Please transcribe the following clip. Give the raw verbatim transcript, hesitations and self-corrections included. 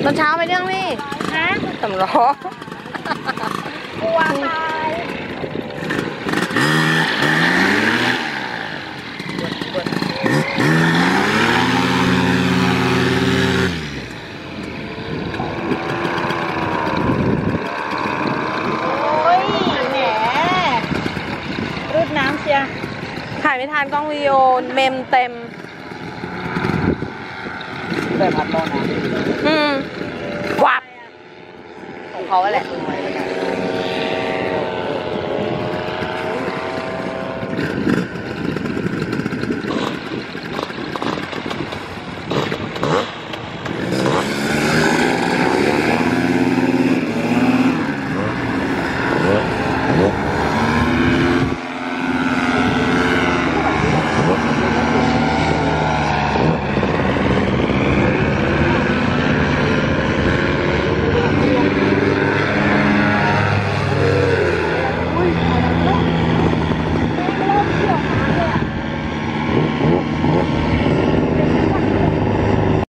ตอนเช้าไปเรื่องนี่ฮะสำล้อกลัวตายน้ำเชียถ่ายไม่ทันกล้องวิดีโอเมมเต็มแต่พัดต้นนะอืมวับของเขาแหละ